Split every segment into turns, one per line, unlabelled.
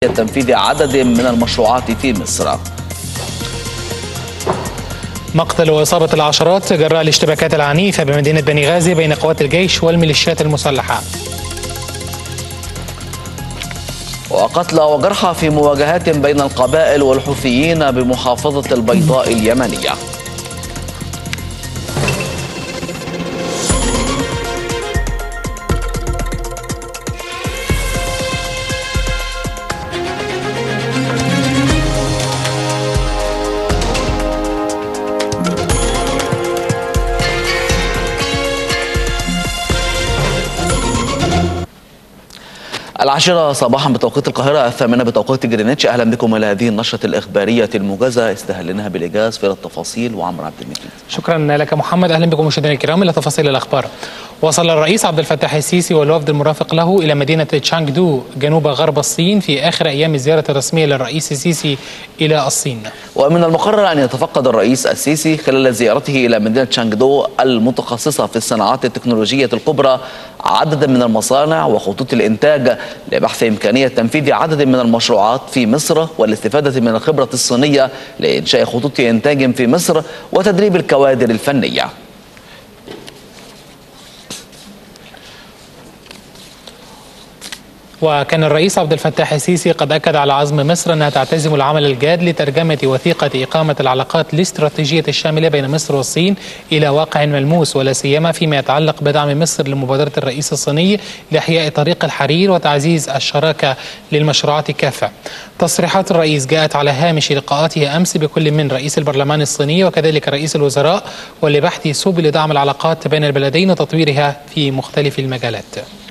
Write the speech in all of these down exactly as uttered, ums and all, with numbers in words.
تنفيذ عدد من المشروعات في مصر.
مقتل وإصابة العشرات جراء الاشتباكات العنيفة بمدينة بني غازي بين قوات الجيش والميليشيات المسلحة.
وقتل وجرحى في مواجهات بين القبائل والحوثيين بمحافظة البيضاء اليمنية. العاشرة صباحا بتوقيت القاهرة، الثامنة بتوقيت جرينتش. أهلا بكم إلى هذه النشرة الإخبارية الموجزة استهلناها بالإيجاز في التفاصيل وعمر عبد المجيد.
شكرا لك محمد. أهلا بكم مشاهدينا الكرام إلى تفاصيل الأخبار. وصل الرئيس عبد الفتاح السيسي والوفد المرافق له إلى مدينة تشانغدو جنوب غرب الصين في آخر أيام الزيارة الرسمية للرئيس السيسي إلى الصين.
ومن المقرر أن يتفقد الرئيس السيسي خلال زيارته إلى مدينة تشانغدو المتخصصة في الصناعات التكنولوجية الكبرى عددا من المصانع وخطوط الإنتاج لبحث إمكانية تنفيذ عدد من المشروعات في مصر والاستفادة من الخبرة الصينية لإنشاء خطوط إنتاج في مصر وتدريب الكوادر الفنية.
وكان الرئيس عبد الفتاح السيسي قد أكد على عزم مصر أنها تعتزم العمل الجاد لترجمة وثيقة إقامة العلاقات الاستراتيجية الشاملة بين مصر والصين إلى واقع ملموس، ولا سيما فيما يتعلق بدعم مصر لمبادرة الرئيس الصيني لإحياء طريق الحرير وتعزيز الشراكة للمشروعات كافة. تصريحات الرئيس جاءت على هامش لقاءاته أمس بكل من رئيس البرلمان الصيني وكذلك رئيس الوزراء، ولبحث سبل دعم العلاقات بين البلدين وتطويرها في مختلف المجالات.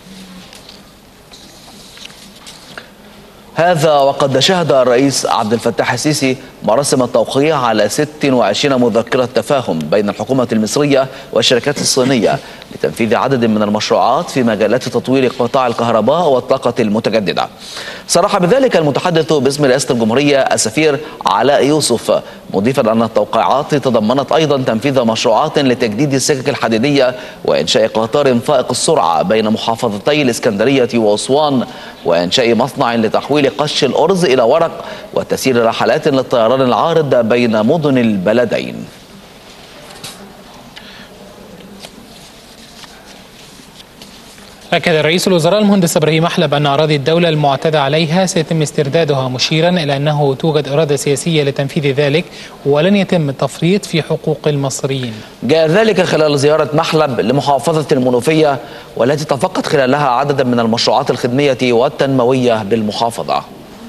هذا وقد شهد الرئيس عبد الفتاح السيسي مراسم التوقيع على ست وعشرين مذكرة تفاهم بين الحكومة المصرية والشركات الصينية لتنفيذ عدد من المشروعات في مجالات تطوير قطاع الكهرباء والطاقة المتجددة. صرح بذلك المتحدث باسم رئاسة الجمهورية السفير علاء يوسف، مضيفا أن التوقيعات تضمنت أيضا تنفيذ مشروعات لتجديد السكك الحديدية وإنشاء قطار فائق السرعة بين محافظتي الإسكندرية وأسوان، وإنشاء مصنع لتحويل قش الأرز إلى ورق، وتسيير رحلات للطيران العارض بين مدن البلدين.
أكد رئيس الوزراء المهندس إبراهيم محلب أن أراضي الدولة المعتدى عليها سيتم استردادها، مشيرا إلى أنه توجد إرادة سياسية لتنفيذ ذلك ولن يتم التفريط في حقوق المصريين.
جاء ذلك خلال زيارة محلب لمحافظة المنوفية والتي تفقد خلالها عددا من المشروعات الخدمية والتنموية بالمحافظة.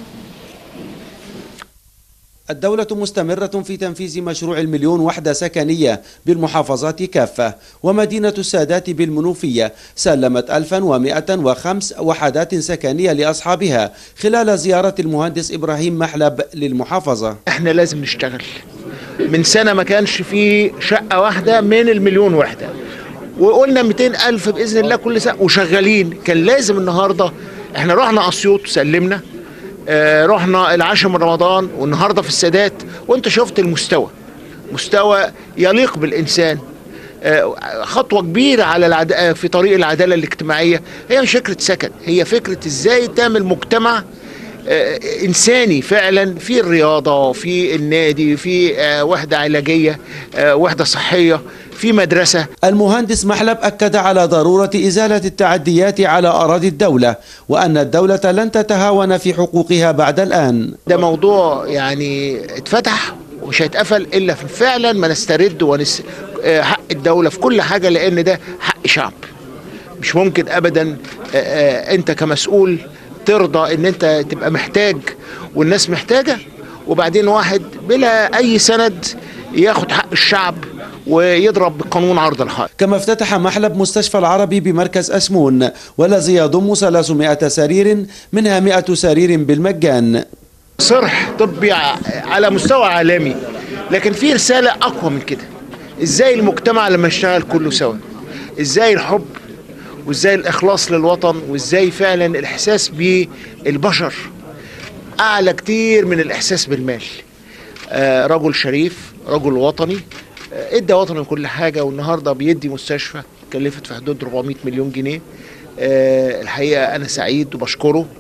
الدولة مستمرة في تنفيذ مشروع المليون وحدة سكنية بالمحافظات كافة، ومدينة السادات بالمنوفية سلمت ألفا ومئة وخمس وحدات سكنية لأصحابها خلال زيارة المهندس إبراهيم محلب للمحافظة.
احنا لازم نشتغل. من سنة ما كانش في شقة واحدة من المليون وحدة، وقلنا مئتين ألف بإذن الله كل سنة وشغالين. كان لازم النهاردة احنا رحنا أسيوط وسلمنا، آه رحنا العاشر من رمضان، والنهارده في السادات، وانت شفت المستوى، مستوى يليق بالإنسان. آه خطوة كبيرة على العد... في طريق العدالة الاجتماعية. هي مش فكرة سكن، هي فكرة ازاي تعمل مجتمع آه إنساني فعلا، في الرياضة، في النادي، في آه وحدة علاجية، آه وحدة صحية، في مدرسة.
المهندس محلب أكد على ضرورة إزالة التعديات على أراضي الدولة، وأن الدولة لن تتهاون في حقوقها بعد الآن.
ده موضوع يعني اتفتح ومش هيتقفل إلا فعلا ما نسترد ونس... حق الدولة في كل حاجة، لأن ده حق شعب. مش ممكن أبدا أنت كمسؤول ترضى ان انت تبقى محتاج والناس محتاجة، وبعدين واحد بلا اي سند ياخد حق الشعب ويضرب بقانون عرض الحائط.
كما افتتح محلب مستشفى العربي بمركز أسمون، والذي يضم ثلاثمئة سرير منها مئة سرير بالمجان.
صرح طبي على مستوى عالمي، لكن في رسالة أقوى من كده. ازاي المجتمع لما يشتغل كله سوا، ازاي الحب وازاي الإخلاص للوطن، وازاي فعلا الإحساس بالبشر أعلى كتير من الإحساس بالمال. آه رجل شريف، رجل وطني، آه ادى وطنه كل حاجة، والنهاردة بيدي مستشفى كلفت في حدود أربعمئة مليون جنيه. آه الحقيقة أنا سعيد وبشكره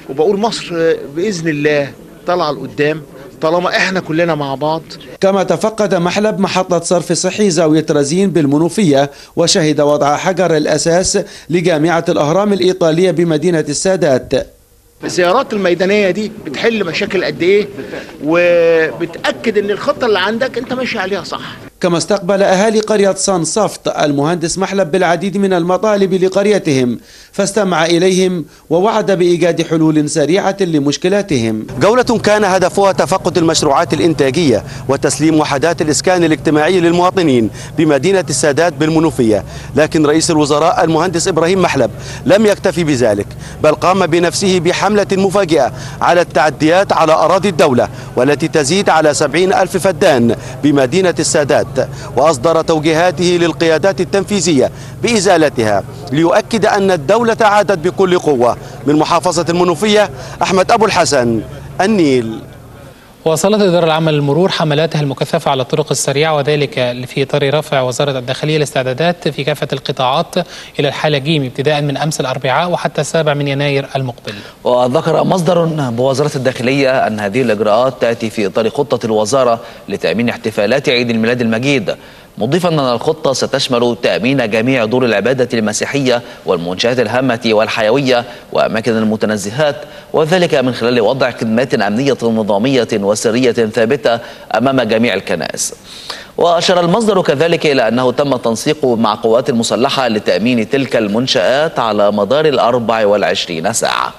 وبقول مصر بإذن الله طالعة لقدام طالما احنا كلنا مع بعض.
كما تفقد محلب محطة صرف صحي زاوية رزين بالمنوفية، وشهد وضع حجر الأساس لجامعة الأهرام الإيطالية بمدينة السادات.
الزيارات الميدانية دي بتحل مشاكل قد ايه، وبتأكد ان الخطة اللي عندك انت ماشي عليها صح.
كما استقبل أهالي قرية صنصفت المهندس محلب بالعديد من المطالب لقريتهم، فاستمع إليهم ووعد بإيجاد حلول سريعة لمشكلاتهم.
جولة كان هدفها تفقد المشروعات الإنتاجية وتسليم وحدات الإسكان الاجتماعي للمواطنين بمدينة السادات بالمنوفية، لكن رئيس الوزراء المهندس إبراهيم محلب لم يكتفي بذلك، بل قام بنفسه بحملة مفاجئة على التعديات على أراضي الدولة والتي تزيد على سبعين ألف فدان بمدينة السادات، وأصدر توجيهاته للقيادات التنفيذية بإزالتها، ليؤكد أن الدولة عادت بكل قوة. من محافظة المنوفية، أحمد أبو الحسن، النيل.
واصلت الإدارة العامة للمرور حملاتها المكثفة على الطرق السريعة، وذلك في إطار رفع وزارة الداخلية الاستعدادات في كافة القطاعات إلى الحالة جيم ابتداء من أمس الأربعاء وحتى السابع من يناير المقبل.
وذكر مصدر بوزارة الداخلية أن هذه الإجراءات تأتي في إطار خطة الوزارة لتأمين احتفالات عيد الميلاد المجيد، مضيفا أن الخطة ستشمل تأمين جميع دور العبادة المسيحية والمنشآت الهامة والحيوية وأماكن المتنزهات، وذلك من خلال وضع خدمات أمنية نظامية وسرية ثابتة أمام جميع الكنائس. وأشار المصدر كذلك إلى أنه تم التنسيق مع القوات المسلحة لتأمين تلك المنشآت على مدار الأربع والعشرين ساعة.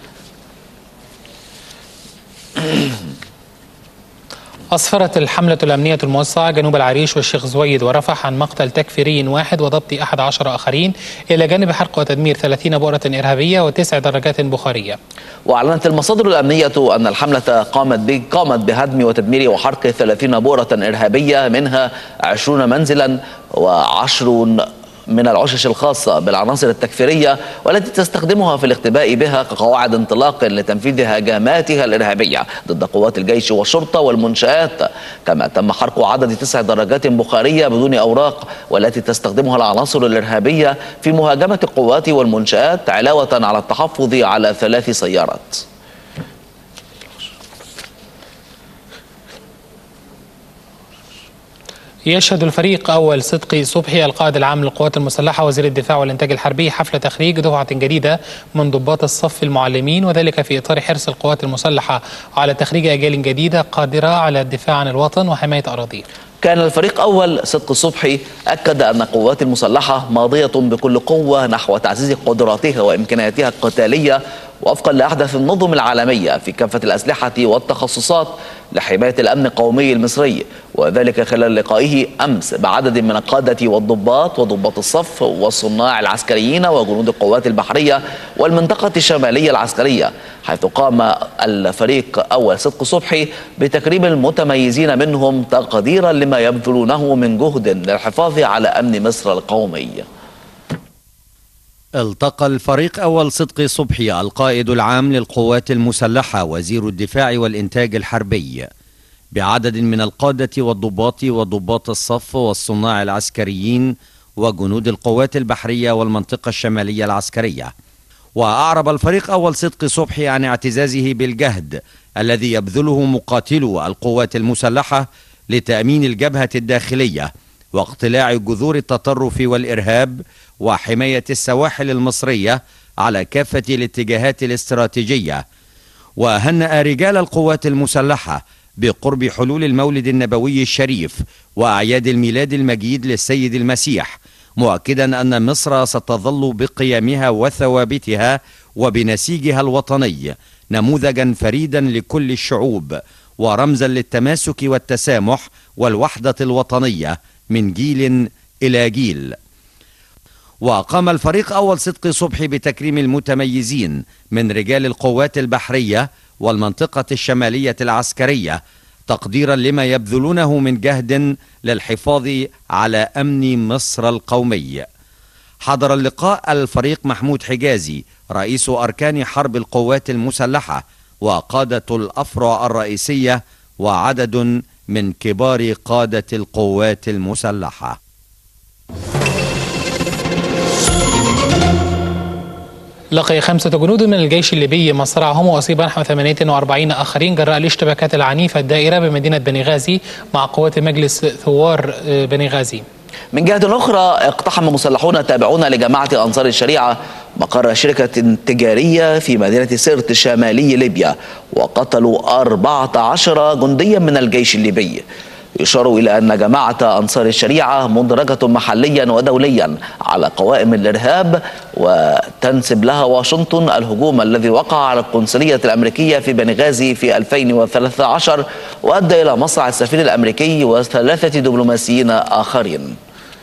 أسفرت الحملة الأمنية الموسعة جنوب العريش والشيخ زويد ورفح عن مقتل تكفيري واحد وضبط أحد عشر آخرين، إلى جانب حرق وتدمير ثلاثين بؤرة إرهابية وتسع دراجات بخارية. وأعلنت المصادر الأمنية أن الحملة قامت قامت بهدم وتدمير وحرق ثلاثين بؤرة إرهابية، منها عشرون منزلا وعشر من العشش الخاصة بالعناصر التكفيرية والتي تستخدمها في الاختباء بها كقواعد انطلاق لتنفيذ هجماتها الإرهابية ضد قوات الجيش والشرطة والمنشآت. كما تم حرق عدد تسع دراجات بخارية بدون أوراق والتي تستخدمها العناصر الإرهابية في مهاجمة القوات والمنشآت، علاوة على التحفظ على ثلاث سيارات. يشهد الفريق أول صدقي صبحي القائد العام للقوات المسلحة وزير الدفاع والإنتاج الحربي حفل تخريج دفعة جديدة من ضباط الصف المعلمين، وذلك في إطار حرص القوات المسلحة على تخريج أجيال جديدة قادرة على الدفاع عن الوطن وحماية أراضيه. كان الفريق أول صدق صبحي أكد أن القوات المسلحة ماضية بكل قوة نحو تعزيز قدراتها وإمكانياتها القتالية وفقا لأحدث النظم العالمية في كافة الأسلحة والتخصصات لحماية الأمن القومي المصري، وذلك خلال لقائه أمس بعدد من القادة والضباط وضباط الصف والصناع العسكريين وجنود القوات البحرية والمنطقة الشمالية العسكرية، حيث قام الفريق أول صدق صبحي بتكريم المتميزين منهم تقديرا لما يبذلونه من جهد للحفاظ على أمن مصر القومي.
التقى الفريق أول صدقي صبحي القائد العام للقوات المسلحة وزير الدفاع والإنتاج الحربي بعدد من القادة والضباط وضباط الصف والصناع العسكريين وجنود القوات البحرية والمنطقة الشمالية العسكرية. وأعرب الفريق أول صدقي صبحي عن اعتزازه بالجهد الذي يبذله مقاتلو القوات المسلحة لتأمين الجبهة الداخلية واقتلاع جذور التطرف والإرهاب وحماية السواحل المصرية على كافة الاتجاهات الاستراتيجية. وهنأ رجال القوات المسلحة بقرب حلول المولد النبوي الشريف وأعياد الميلاد المجيد للسيد المسيح، مؤكدا أن مصر ستظل بقيمها وثوابتها وبنسيجها الوطني نموذجا فريدا لكل الشعوب ورمزا للتماسك والتسامح والوحدة الوطنية من جيل إلى جيل. وقام الفريق أول صدقي صبحي بتكريم المتميزين من رجال القوات البحرية والمنطقة الشمالية العسكرية تقديرا لما يبذلونه من جهد للحفاظ على أمن مصر القومي. حضر اللقاء الفريق محمود حجازي رئيس أركان حرب القوات المسلحة وقادة الأفرع الرئيسية وعدد من كبار قادة القوات المسلحة.
لقي خمسة جنود من الجيش الليبي مصرعهم وأصيب نحو ثمانية وأربعين آخرين جراء الاشتباكات العنيفة الدائرة بمدينة بني غازي مع قوات مجلس ثوار بني غازي.
من جهة أخرى، اقتحم مسلحون تابعون لجماعة أنصار الشريعة مقر شركة تجارية في مدينة سرت شمالي ليبيا وقتلوا أربعة عشر جنديا من الجيش الليبي. يشار إلى أن جماعة أنصار الشريعة مدرجة محليا ودوليا على قوائم الإرهاب، وتنسب لها واشنطن الهجوم الذي وقع على القنصلية الأمريكية في بني غازي في ألفين وثلاثة عشر وأدى إلى مصرع السفير الأمريكي وثلاثة دبلوماسيين آخرين.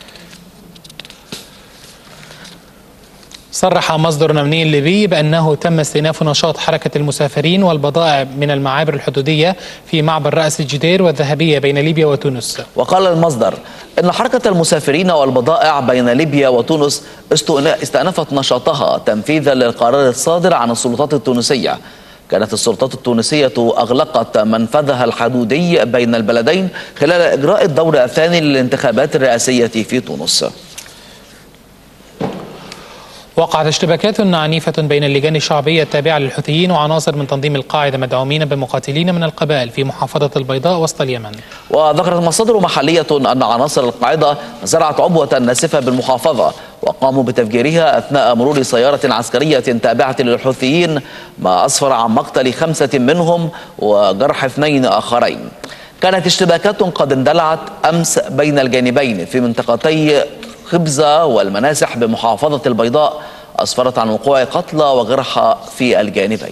صرح مصدر أمني ليبي بأنه تم استئناف نشاط حركة المسافرين والبضائع من المعابر الحدودية في معبر رأس الجدير والذهبية بين ليبيا وتونس.
وقال المصدر إن حركة المسافرين والبضائع بين ليبيا وتونس استأنفت نشاطها تنفيذا للقرار الصادر عن السلطات التونسية. كانت السلطات التونسية أغلقت منفذها الحدودي بين البلدين خلال إجراء الدور الثاني للانتخابات الرئاسية في تونس.
وقعت اشتباكات عنيفة بين اللجان الشعبية التابعة للحوثيين وعناصر من تنظيم القاعدة مدعومين بمقاتلين من القبائل في محافظة البيضاء وسط اليمن.
وذكرت مصادر محلية أن عناصر القاعدة زرعت عبوة ناسفة بالمحافظة وقاموا بتفجيرها أثناء مرور سيارة عسكرية تابعة للحوثيين، ما أسفر عن مقتل خمسة منهم وجرح اثنين آخرين. كانت اشتباكات قد اندلعت أمس بين الجانبين في منطقتي خبزة والمناسح بمحافظة البيضاء، أسفرت عن وقوع قتلى وجرحى في الجانبين.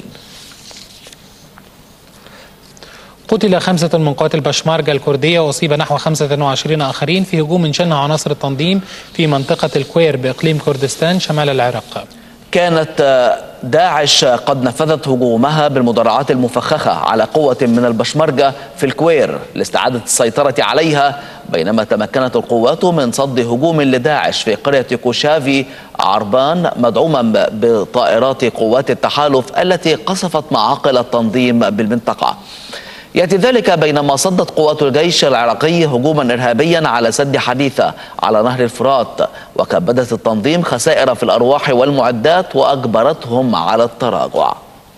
قتل خمسة من قوات البشماركة الكردية وأصيب نحو خمسة وعشرين آخرين في هجوم شنها عناصر التنظيم في منطقة الكوير بإقليم كردستان شمال العراق.
كانت داعش قد نفذت هجومها بالمدرعات المفخخة على قوة من البشمركة في الكوير لاستعادة السيطرة عليها، بينما تمكنت القوات من صد هجوم لداعش في قرية كوشافي عربان مدعوما بطائرات قوات التحالف التي قصفت معاقل التنظيم بالمنطقة. يأتي ذلك بينما صدت قوات الجيش العراقي هجوما إرهابيا على سد حديثة على نهر الفرات، وكبدت التنظيم خسائر في الأرواح والمعدات وأجبرتهم على التراجع.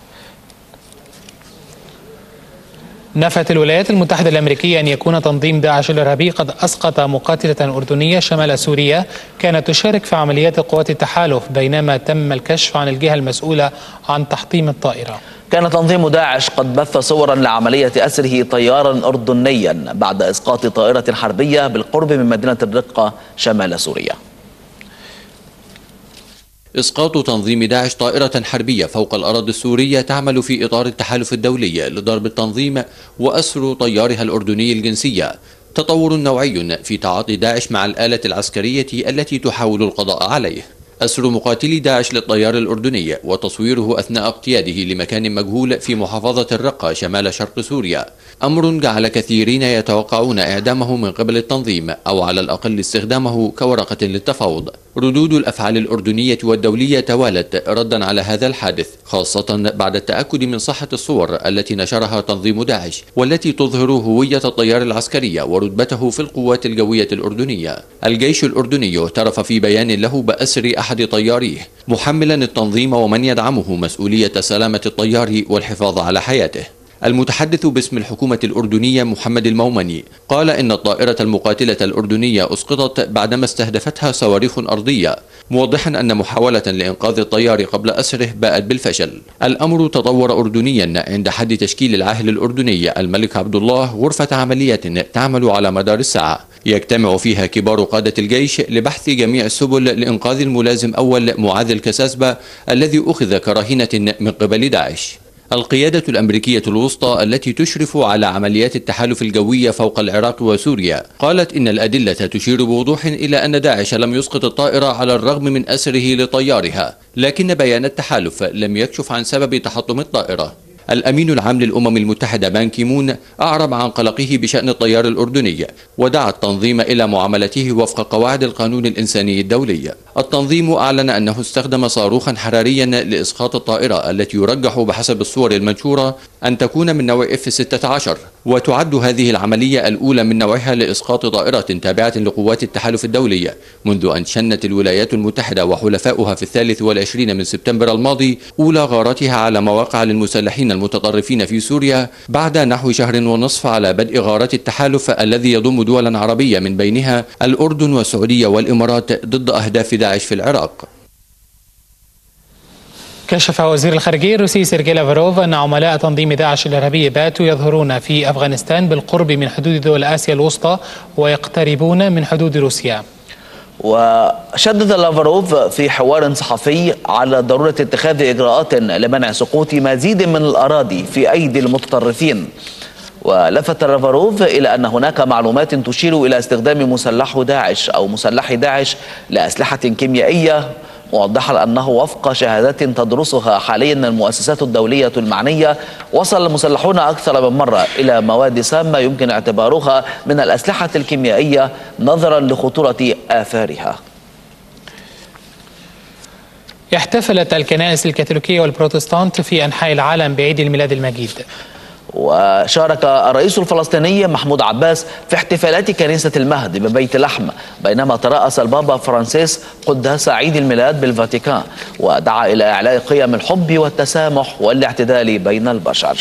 نفت الولايات المتحدة الأمريكية أن يكون تنظيم داعش الإرهابي قد أسقط مقاتلة أردنية شمال سوريا كانت تشارك في عمليات قوات التحالف، بينما تم الكشف عن الجهة المسؤولة عن تحطيم الطائرة.
كان تنظيم داعش قد بث صورا لعملية أسره طيارا أردنيا بعد إسقاط طائرة حربية بالقرب من مدينة الرقة شمال سوريا.
إسقاط تنظيم داعش طائرة حربية فوق الأراضي السورية تعمل في إطار التحالف الدولي لضرب التنظيم وأسر طيارها الأردني الجنسية، تطور نوعي في تعاطي داعش مع الآلة العسكرية التي تحاول القضاء عليه. أسر مقاتلي داعش للطيار الأردني وتصويره أثناء اقتياده لمكان مجهول في محافظة الرقة شمال شرق سوريا أمر جعل كثيرين يتوقعون إعدامه من قبل التنظيم أو على الأقل استخدامه كورقة للتفاوض. ردود الأفعال الأردنية والدولية توالت ردا على هذا الحادث، خاصة بعد التأكد من صحة الصور التي نشرها تنظيم داعش والتي تظهر هوية الطيار العسكري ورتبته في القوات الجوية الأردنية. الجيش الأردني اعترف في بيان له بأسر أحد طياريه، محملا التنظيم ومن يدعمه مسؤولية سلامة الطيار والحفاظ على حياته. المتحدث باسم الحكومة الأردنية محمد المومني قال إن الطائرة المقاتلة الأردنية أسقطت بعدما استهدفتها صواريخ أرضية، موضحا أن محاولة لإنقاذ الطيار قبل أسره باءت بالفشل. الأمر تطور أردنيا عند حد تشكيل العاهل الأردني الملك عبد الله غرفة عمليات تعمل على مدار الساعة، يجتمع فيها كبار قادة الجيش لبحث جميع السبل لإنقاذ الملازم أول معاذ الكساسبة الذي أخذ كرهينة من قبل داعش. القيادة الأمريكية الوسطى التي تشرف على عمليات التحالف الجوية فوق العراق وسوريا قالت إن الأدلة تشير بوضوح إلى أن داعش لم يسقط الطائرة على الرغم من أسره لطيارها، لكن بيان التحالف لم يكشف عن سبب تحطم الطائرة. الأمين العام للأمم المتحدة بان كيمون أعرب عن قلقه بشأن الطيار الأردني، ودعا التنظيم إلى معاملته وفق قواعد القانون الإنساني الدولي. التنظيم أعلن أنه استخدم صاروخا حراريا لإسقاط الطائرة التي يرجح بحسب الصور المنشورة أن تكون من نوع إف ستة عشر، وتعد هذه العملية الأولى من نوعها لإسقاط طائرة تابعة لقوات التحالف الدولي منذ أن شنت الولايات المتحدة وحلفاؤها في الثالث والعشرين من سبتمبر الماضي أولى غاراتها على مواقع للمسلحين المتطرفين في سوريا بعد نحو شهر ونصف على بدء غارات التحالف الذي يضم دولا عربية من بينها الأردن والسعودية والإمارات ضد أهداف داعش في العراق.
كشف وزير الخارجية الروسي سيرجي لافروف أن عملاء تنظيم داعش الإرهابي باتوا يظهرون في أفغانستان بالقرب من حدود دول آسيا الوسطى ويقتربون من حدود روسيا.
وشدد لافروف في حوار صحفي على ضرورة اتخاذ إجراءات لمنع سقوط مزيد من الأراضي في أيدي المتطرفين. ولفت لافروف إلى أن هناك معلومات تشير إلى استخدام مسلح داعش أو مسلح داعش لأسلحة كيميائية، موضحا أنه وفق شهادات تدرسها حاليا المؤسسات الدولية المعنية وصل المسلحون أكثر من مرة إلى مواد سامة يمكن اعتبارها من الأسلحة الكيميائية نظرا لخطورة آثارها.
احتفلت الكنائس الكاثوليكية والبروتستانت في أنحاء العالم بعيد الميلاد المجيد.
وشارك الرئيس الفلسطيني محمود عباس في احتفالات كنيسة المهد ببيت لحم، بينما ترأس البابا فرانسيس قداس عيد الميلاد بالفاتيكان ودعا إلى إعلاء قيم الحب والتسامح والاعتدال بين البشر.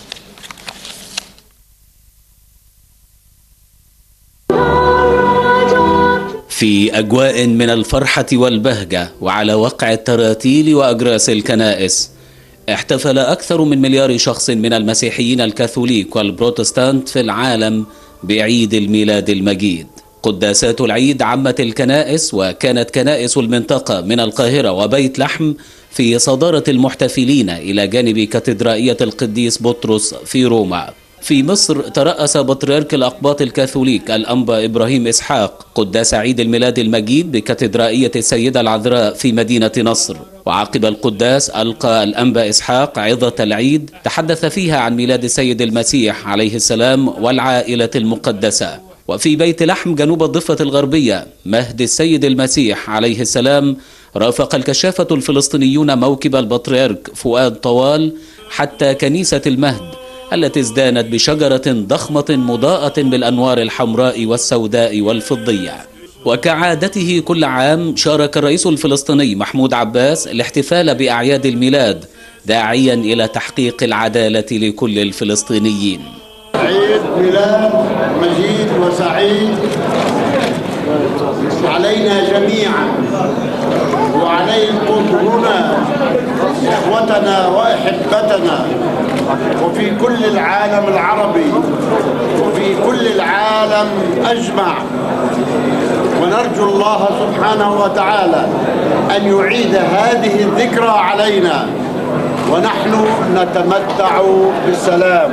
في أجواء من الفرحة والبهجة وعلى وقع التراتيل وأجراس الكنائس، احتفل أكثر من مليار شخص من المسيحيين الكاثوليك والبروتستانت في العالم بعيد الميلاد المجيد. قداسات العيد عمت الكنائس، وكانت كنائس المنطقة من القاهرة وبيت لحم في صدارة المحتفلين إلى جانب كاتدرائية القديس بطرس في روما. في مصر ترأس بطريرك الأقباط الكاثوليك الأنبا إبراهيم إسحاق قداس عيد الميلاد المجيد بكاتدرائية السيدة العذراء في مدينة نصر، وعقب القداس ألقى الأنبا إسحاق عظة العيد تحدث فيها عن ميلاد السيد المسيح عليه السلام والعائلة المقدسة. وفي بيت لحم جنوب الضفة الغربية مهد السيد المسيح عليه السلام رافق الكشافة الفلسطينيون موكب البطريرك فؤاد طوال حتى كنيسة المهد التي ازدانت بشجرة ضخمة مضاءة بالأنوار الحمراء والسوداء والفضية. وكعادته كل عام شارك الرئيس الفلسطيني محمود عباس الاحتفال بأعياد الميلاد، داعيا إلى تحقيق العدالة لكل الفلسطينيين.
عيد ميلاد مجيد وسعيد علينا جميعا، وعليكم هنا إخوتنا وأحبتنا، وفي كل العالم العربي وفي كل العالم أجمع، ونرجو الله سبحانه وتعالى أن يعيد هذه الذكرى علينا ونحن نتمتع بالسلام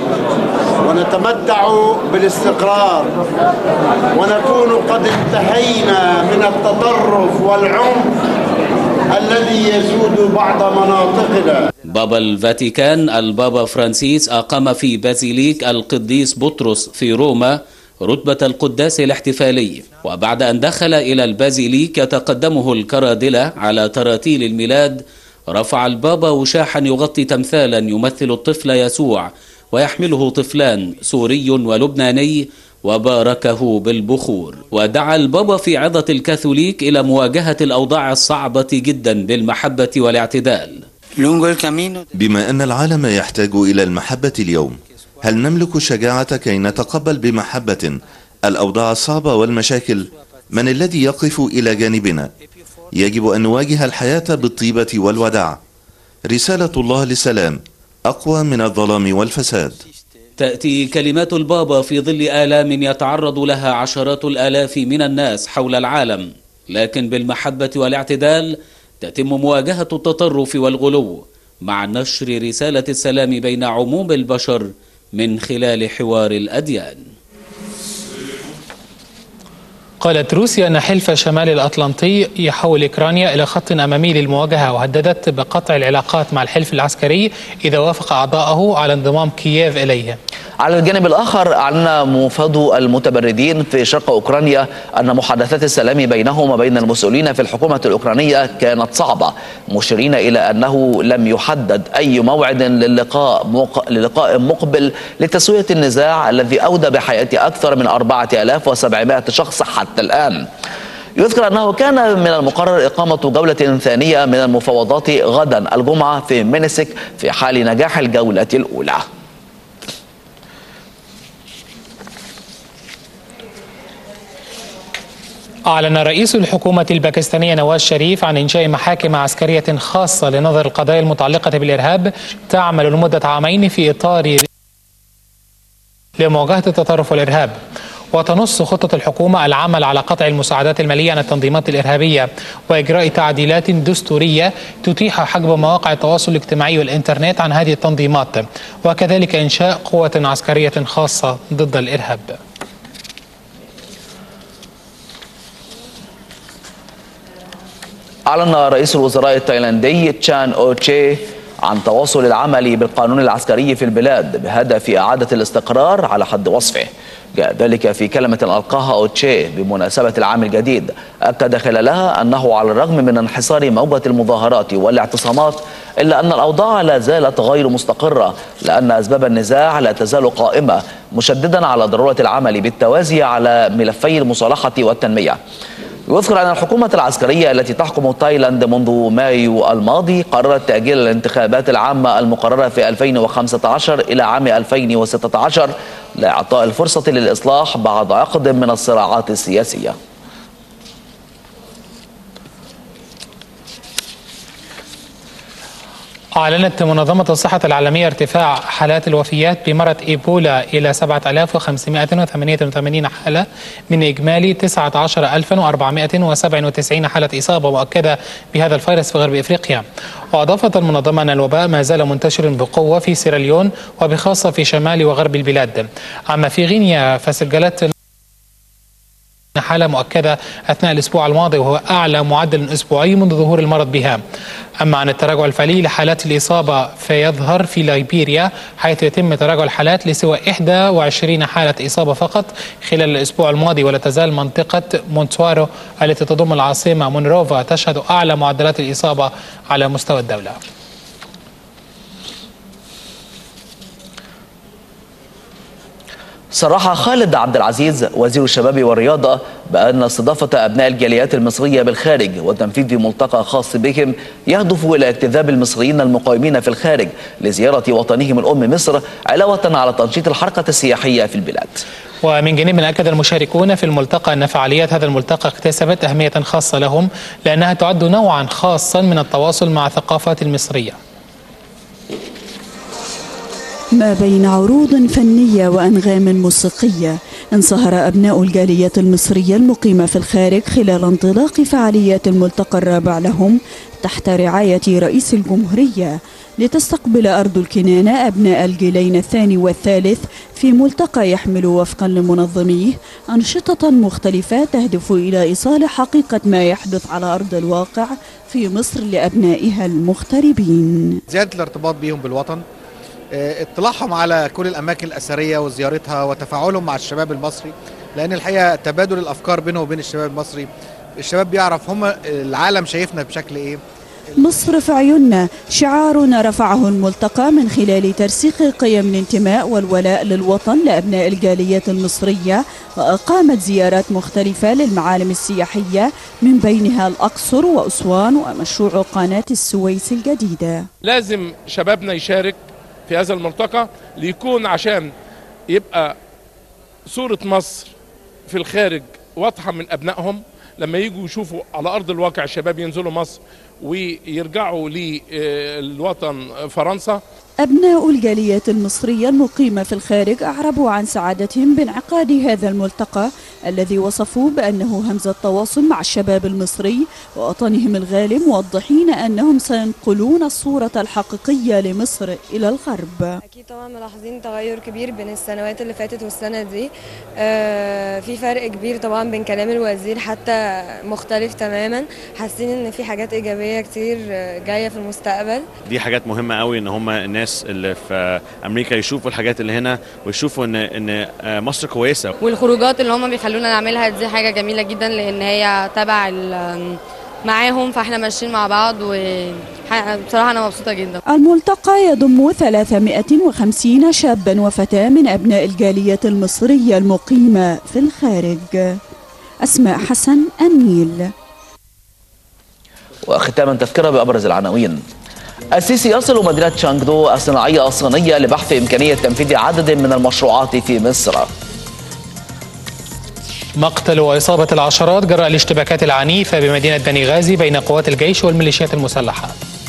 ونتمتع بالاستقرار، ونكون قد انتهينا من التطرف والعنف الذي يسود بعض مناطقنا.
بابا الفاتيكان البابا فرانسيس أقام في بازيليك القديس بطرس في روما رتبة القداس الاحتفالي، وبعد أن دخل إلى البازيليك يتقدمه الكرادلة على تراتيل الميلاد، رفع البابا وشاحا يغطي تمثالا يمثل الطفل يسوع ويحمله طفلان سوري ولبناني، وباركه بالبخور. ودعا البابا في عظة الكاثوليك إلى مواجهة الأوضاع الصعبة جدا بالمحبة والاعتدال.
بما أن العالم يحتاج إلى المحبة اليوم، هل نملك الشجاعة كي نتقبل بمحبة الأوضاع الصعبة والمشاكل؟ من الذي يقف إلى جانبنا؟ يجب أن نواجه الحياة بالطيبة والوداع. رسالة الله للسلام أقوى من الظلام والفساد.
تأتي كلمات البابا في ظل آلام يتعرض لها عشرات الآلاف من الناس حول العالم، لكن بالمحبة والاعتدال تتم مواجهة التطرف والغلو مع نشر رسالة السلام بين عموم البشر من خلال حوار الأديان.
قالت روسيا أن حلف شمال الأطلنطي يحول أوكرانيا إلى خط أمامي للمواجهة، وهددت بقطع العلاقات مع الحلف العسكري إذا وافق أعضاءه على انضمام كييف إليه.
على الجانب الآخر، أعلن مفاوضو المتمردين في شرق أوكرانيا أن محادثات السلام بينهم وبين المسؤولين في الحكومة الأوكرانية كانت صعبة، مشيرين إلى أنه لم يحدد أي موعد للقاء مق... للقاء مقبل لتسوية النزاع الذي أودى بحياة أكثر من أربعة آلاف وسبعمائة شخص حتى الآن. يذكر أنه كان من المقرر إقامة جولة ثانية من المفاوضات غدا الجمعة في مينسك في حال نجاح الجولة الأولى.
أعلن رئيس الحكومة الباكستانية نواز شريف عن إنشاء محاكم عسكرية خاصة لنظر القضايا المتعلقة بالإرهاب تعمل لمدة عامين في إطار لمواجهة التطرف والإرهاب. وتنص خطة الحكومة العمل على قطع المساعدات المالية عن التنظيمات الإرهابية وإجراء تعديلات دستورية تتيح حجب مواقع التواصل الاجتماعي والإنترنت عن هذه التنظيمات، وكذلك إنشاء قوة عسكرية خاصة ضد الإرهاب.
أعلن رئيس الوزراء التايلاندي تشان أوتشي عن تواصل العمل بالقانون العسكري في البلاد بهدف إعادة الاستقرار على حد وصفه. جاء ذلك في كلمة ألقاها أوتشي بمناسبة العام الجديد، أكد خلالها أنه على الرغم من انحصار موجة المظاهرات والاعتصامات إلا أن الأوضاع لا زالت غير مستقرة، لأن أسباب النزاع لا تزال قائمة، مشددا على ضرورة العمل بالتوازي على ملفي المصالحة والتنمية. يذكر أن الحكومة العسكرية التي تحكم تايلاند منذ مايو الماضي قررت تأجيل الانتخابات العامة المقررة في ألفين وخمسة عشر إلى عام ألفين وستة عشر لإعطاء الفرصة للإصلاح بعد عقد من الصراعات السياسية.
أعلنت منظمة الصحة العالمية ارتفاع حالات الوفيات بمرض إيبولا إلى سبعة آلاف وخمسمائة وثمانية وثمانين حالة من إجمالي تسعة عشر ألفا وأربعمائة وسبعة وتسعين حالة إصابة مؤكدة بهذا الفيروس في غرب إفريقيا. وأضافت المنظمة أن الوباء ما زال منتشر بقوة في سيراليون وبخاصة في شمال وغرب البلاد. أما في غينيا فسجلت حالة مؤكدة أثناء الأسبوع الماضي، وهو أعلى معدل أسبوعي منذ ظهور المرض بها. أما عن التراجع الفعلي لحالات الإصابة فيظهر في ليبيريا، حيث يتم تراجع الحالات لسوى إحدى وعشرين حالة إصابة فقط خلال الأسبوع الماضي. ولا تزال منطقة مونتوارو التي تضم العاصمة مونروفا تشهد أعلى معدلات الإصابة على مستوى الدولة.
صرح خالد عبد العزيز وزير الشباب والرياضة بأن استضافة أبناء الجاليات المصرية بالخارج وتنفيذ ملتقى خاص بهم يهدف إلى اجتذاب المصريين المقيمين في الخارج لزيارة وطنهم الأم مصر، علاوة على تنشيط الحركة السياحية في البلاد.
ومن جانب أكد المشاركون في الملتقى أن فعاليات هذا الملتقى اكتسبت أهمية خاصة لهم، لأنها تعد نوعا خاصا من التواصل مع الثقافات المصرية.
ما بين عروض فنية وأنغام موسيقية، انصهر أبناء الجاليات المصرية المقيمة في الخارج خلال انطلاق فعاليات الملتقى الرابع لهم تحت رعاية رئيس الجمهورية، لتستقبل أرض الكنانة أبناء الجيلين الثاني والثالث في ملتقى يحمل وفقا لمنظميه أنشطة مختلفة تهدف إلى إيصال حقيقة ما يحدث على أرض الواقع في مصر لأبنائها المغتربين.
زيادة الارتباط بهم بالوطن، اطلاعهم على كل الأماكن الأثرية وزيارتها وتفاعلهم مع الشباب المصري، لأن الحقيقة تبادل الأفكار بينه وبين الشباب المصري، الشباب بيعرف هم العالم شايفنا بشكل إيه.
مصر في عيوننا شعار رفعه الملتقى من خلال ترسيخ قيم الانتماء والولاء للوطن لأبناء الجاليات المصرية، وأقامت زيارات مختلفة للمعالم السياحية من بينها الأقصر وأسوان ومشروع قناة السويس الجديدة.
لازم شبابنا يشارك في هذا الملتقى ليكون عشان يبقى صورة مصر في الخارج واضحة من أبنائهم، لما يجوا يشوفوا على أرض الواقع الشباب ينزلوا مصر ويرجعوا للوطن فرنسا
أبناء الجاليات المصرية المقيمة في الخارج أعربوا عن سعادتهم بانعقاد هذا الملتقى الذي وصفوه بأنه همزة تواصل مع الشباب المصري ووطنهم الغالي، موضحين أنهم سينقلون الصورة الحقيقية لمصر إلى الغرب.
أكيد طبعا ملاحظين تغير كبير بين السنوات اللي فاتت والسنة دي. آه في فرق كبير طبعا بين كلام الوزير، حتى مختلف تماما. حاسين ان في حاجات إيجابية كتير جاية في المستقبل.
دي حاجات مهمة قوي ان هم الناس اللي في امريكا يشوفوا الحاجات اللي هنا ويشوفوا ان ان مصر كويسه.
والخروجات اللي هم بيخلونا نعملها دي حاجه جميله جدا، لان هي تبع معاهم، فاحنا ماشيين مع بعض، وبصراحه انا مبسوطه جدا.
الملتقى يضم ثلاثمائة وخمسين شابا وفتاه من ابناء الجاليات المصريه المقيمه في الخارج. اسماء حسن، النيل.
وختاما تذكرة بأبرز العناوين. السيسي يصل مدينة شانغدو الصناعية الصينية لبحث إمكانية تنفيذ عدد من المشروعات في مصر.
مقتل وإصابة العشرات جراء الاشتباكات العنيفة بمدينة بني غازي بين قوات الجيش والميليشيات المسلحة.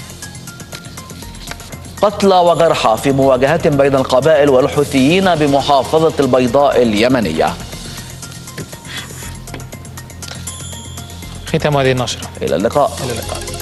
قتلى وجرحى في مواجهات بين القبائل والحوثيين بمحافظة البيضاء اليمنية.
ختام هذه النشرة.
إلى اللقاء.
إلى اللقاء.